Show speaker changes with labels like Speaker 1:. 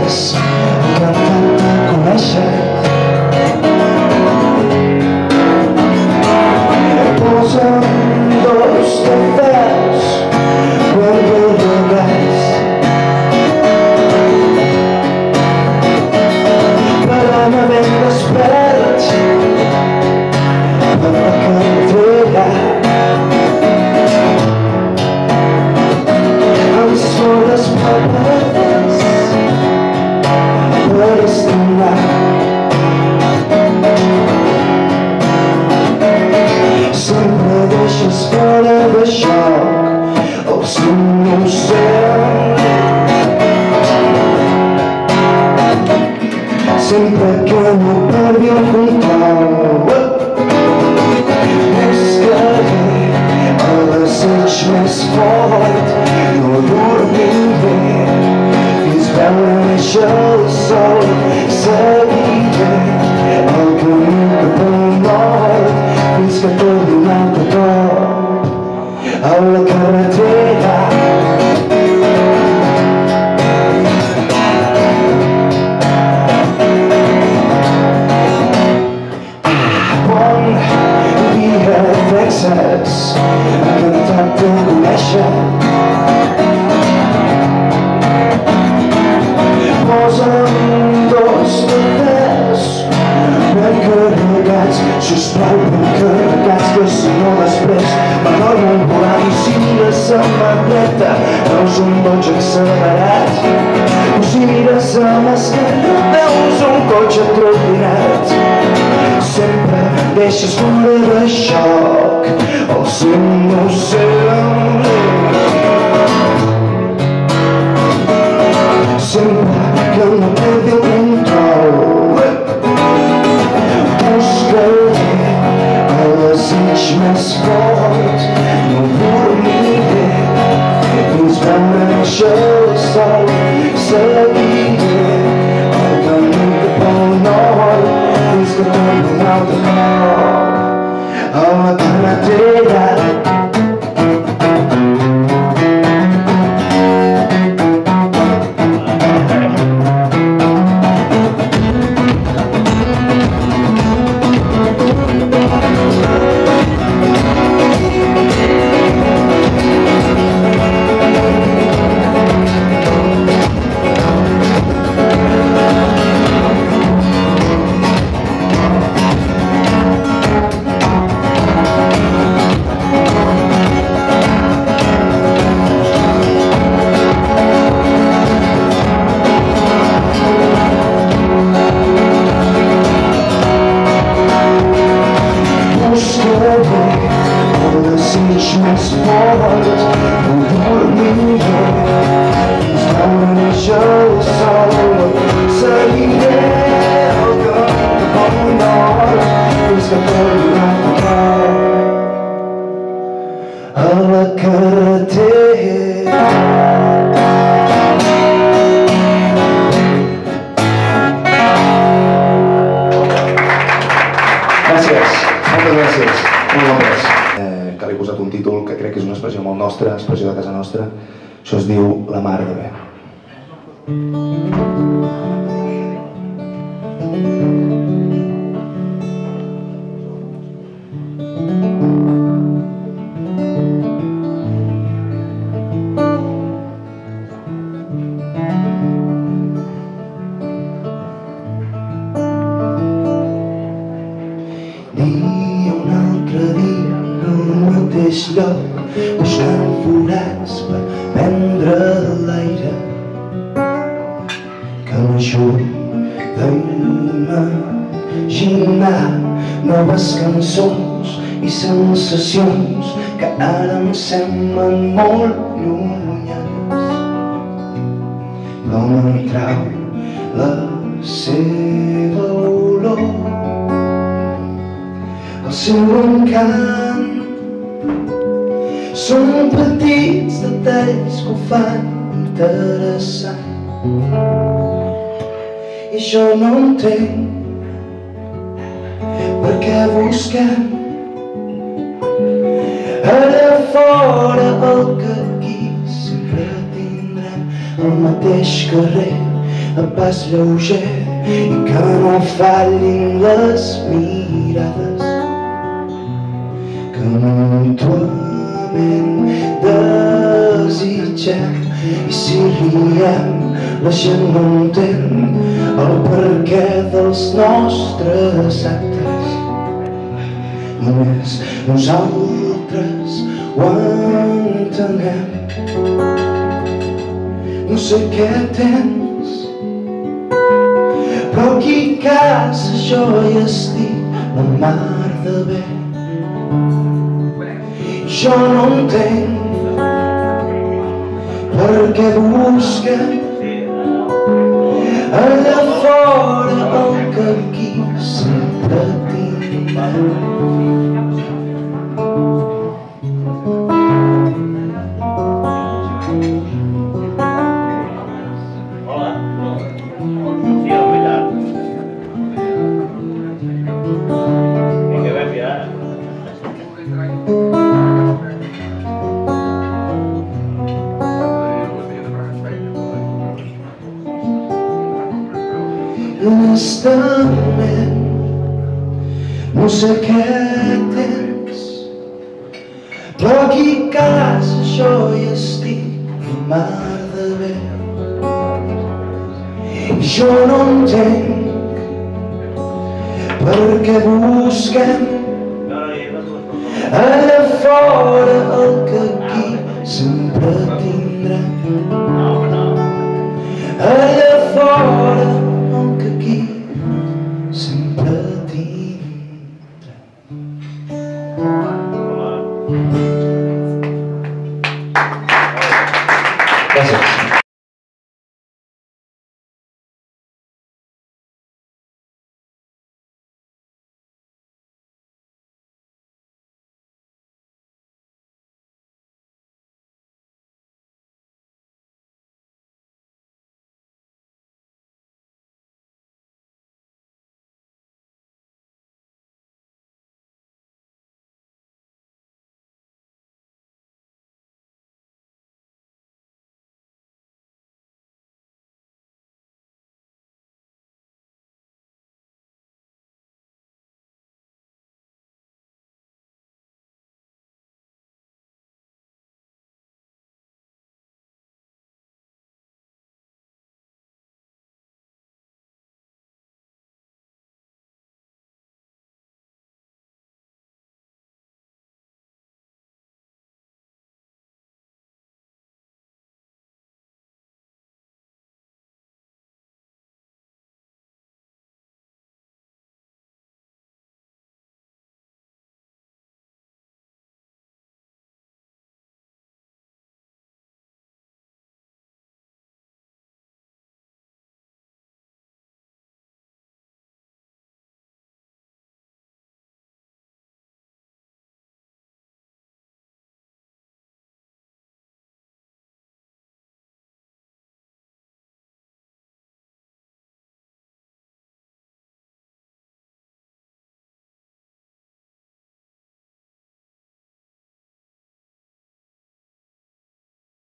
Speaker 1: és encantat de conèixer. Posa'm dos cafès ben llegats per anar ben despert per la carretera. Amb soles palmeres per estirar. Sempre deixes fora de xoc el seu innocent. Sempre que no perdi el control, més que bé, el desig més fort. No dormim bé fins veure néixer el sol. Seguiré el camí cap al nord fins que torni un altre cop a la carretera. Bon dia, Texas, encantat de conèixer. Posa'm dos cafès ben carregats, sisplau, ben carregats, que si no després m'adormo un volant i si mires a mà dreta veus un cotxe accelerat, o si mires a mà esquerra veus un cotxe atropellat. Sempre deixes fora de xoc el seu innocent. Sempre que no perdi el control buscaré el desig més fort. No dormiré fins veure néixer el sol. Seguiré el camí cap al nord fins que torni un altre cop a la carretera. Expressió de casa nostra. Això es diu La mar de bé. Dia un altre dia al mateix lloc, buscant forats per prendre l'aire que m'ajudi d'imaginar noves cançons i sensacions que ara em semblen molt llunyanes. L'home em trau la seva olor, el seu encant. Són petits detalls que ho fan interessant. I jo no entenc per què busquem allà fora el que aquí sempre tindrem. El mateix carrer, a pas lleuger i que no fallin les mirades que mútuament desitgem. I si riem la gent no entén el perquè dels nostres actes, només nosaltres ho entenem. No sé què tens, però aquí a casa jo hi estic la mar de bé. Jo no entenc per què busquen allà fora el que aquí sempre tindrem. Honestament, no sé què tens, però aquí a casa jo hi estic la mar de bé. I jo no entenc per què busquem allà fora el que aquí sempre tindrem. Allà fora el que aquí sempre tindrem. Gràcies.